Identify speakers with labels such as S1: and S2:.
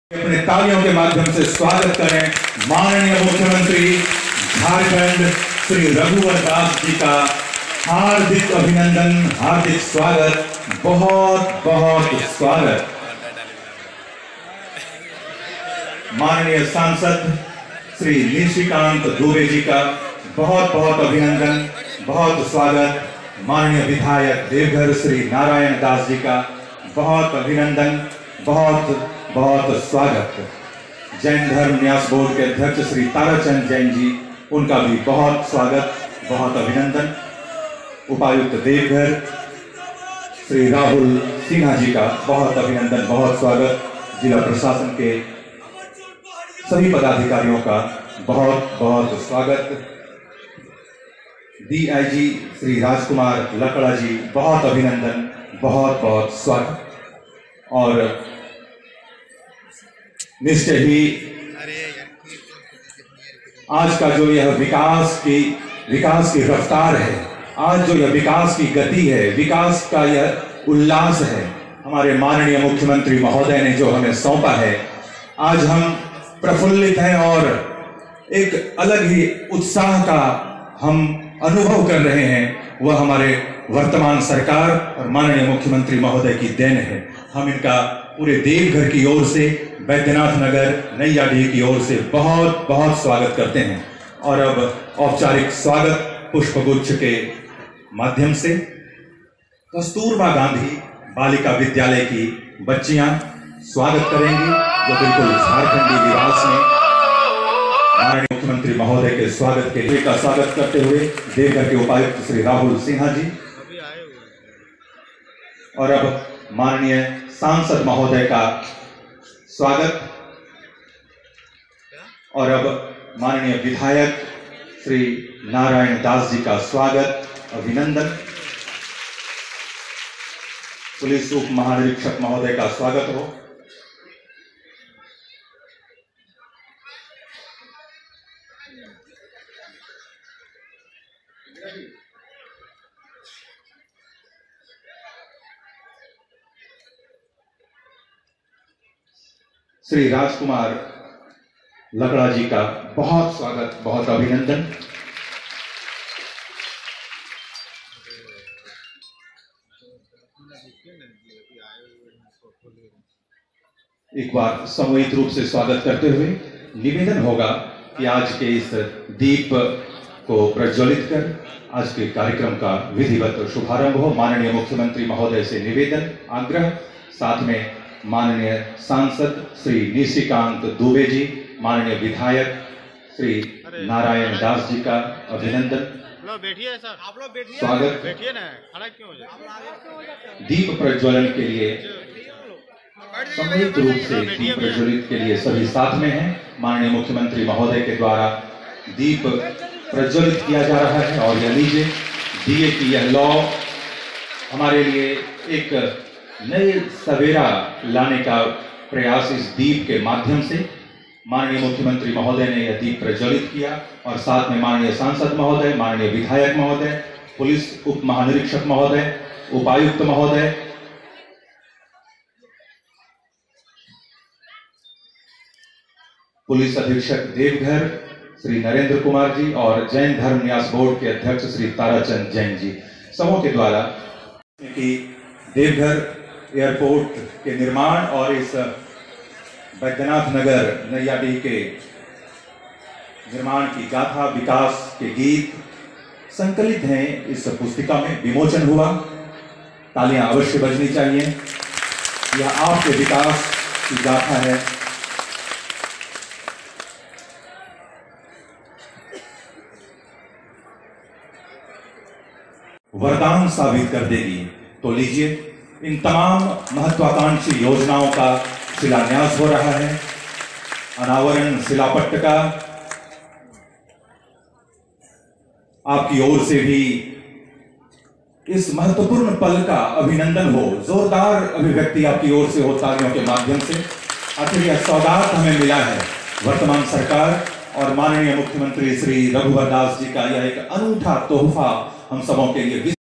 S1: अपने तालियों के माध्यम से स्वागत करें माननीय मुख्यमंत्री झारखंड श्री रघुवर दास जी का हार्दिक अभिनंदन, हार्दिक स्वागत, बहुत बहुत स्वागत। माननीय सांसद श्री निशिकांत दुबे जी का बहुत बहुत अभिनंदन, बहुत स्वागत। माननीय विधायक देवघर श्री नारायण दास जी का बहुत अभिनंदन, बहुत बहुत स्वागत। जैन धर्म न्यास बोर्ड के अध्यक्ष श्री ताराचंद जैन जी, उनका भी बहुत स्वागत, बहुत अभिनंदन। उपायुक्त देवघर श्री राहुल सिन्हा जी का बहुत अभिनंदन, बहुत स्वागत। जिला प्रशासन के सभी पदाधिकारियों का बहुत बहुत स्वागत। डीआईजी श्री राजकुमार लकड़ा जी, बहुत अभिनंदन, बहुत बहुत स्वागत। और निश्चय ही आज का जो यह विकास की रफ्तार है, आज जो यह विकास की गति है, विकास का यह उल्लास है, हमारे माननीय मुख्यमंत्री महोदय ने जो हमें सौंपा है, आज हम प्रफुल्लित हैं और एक अलग ही उत्साह का हम अनुभव कर रहे हैं। वह हमारे वर्तमान सरकार और माननीय मुख्यमंत्री महोदय की देन है। हम इनका पूरे देवघर की ओर से, बैद्यनाथ नगर, नैयाडीह की ओर से बहुत बहुत स्वागत करते हैं। और अब औपचारिक स्वागत पुष्पगुच्छ के माध्यम से कस्तूरबा गांधी बालिका विद्यालय की बच्चियां स्वागत करेंगी, जो बिल्कुल झारखंडी लिबास में माननीय मुख्यमंत्री महोदय के स्वागत के लिए का स्वागत करते हुए देवघर के उपायुक्त श्री राहुल सिन्हा जी, और अब माननीय सांसद महोदय का स्वागत, और अब माननीय विधायक श्री नारायण दास जी का स्वागत, अभिनंदन। पुलिस उप महानिरीक्षक महोदय का स्वागत हो। श्री राजकुमार लकड़ा जी का बहुत स्वागत, बहुत अभिनंदन। एक बार सामूहिक रूप से स्वागत करते हुए निवेदन होगा कि आज के इस दीप को प्रज्वलित कर आज के कार्यक्रम का विधिवत शुभारंभ हो। माननीय मुख्यमंत्री महोदय से निवेदन, आग्रह, साथ में माननीय सांसद श्री निशिकांत दुबे जी, माननीय विधायक श्री नारायण दास जी का अभिनंदन,
S2: बैठिए सर, आप लोग बैठिए,
S1: स्वागत।
S2: बैठिए ना, खड़ा क्यों हो जाए?
S1: दीप प्रज्वलन के लिए सामूहिक रूप से दीप प्रज्वलित के लिए सभी साथ में हैं। माननीय मुख्यमंत्री महोदय के द्वारा दीप प्रज्वलित किया जा रहा है और यह लीजिए, दिए की यह लौ हमारे लिए एक नए सवेरा लाने का प्रयास इस दीप के माध्यम से माननीय मुख्यमंत्री महोदय ने यह दीप प्रज्वलित किया, और साथ में माननीय सांसद महोदय, माननीय विधायक महोदय, पुलिस उप महानिरीक्षक महोदय, उपायुक्त महोदय, पुलिस अधीक्षक देवघर श्री नरेंद्र कुमार जी और जैन धर्म न्यास बोर्ड के अध्यक्ष श्री ताराचंद जैन जी, सबों के द्वारा कि देवघर एयरपोर्ट के निर्माण और इस बैद्यनाथ नगर नैयाडीह के निर्माण की गाथा, विकास के गीत संकलित हैं इस पुस्तिका में, विमोचन हुआ। तालियां अवश्य बजनी चाहिए। यह आपके विकास की गाथा है। वरदान साबित कर देगी। तो लीजिए, इन तमाम महत्वाकांक्षी योजनाओं का शिलान्यास हो रहा है। अनावरण शिलापट्ट का आपकी ओर से भी इस महत्वपूर्ण पल का अभिनंदन हो, जोरदार अभिव्यक्ति आपकी ओर से हो तालियों के माध्यम से। आखिर यह सौगात हमें मिला है वर्तमान सरकार और माननीय मुख्यमंत्री श्री रघुवर दास जी का, यह एक अनूठा तोहफा हम सबों के लिए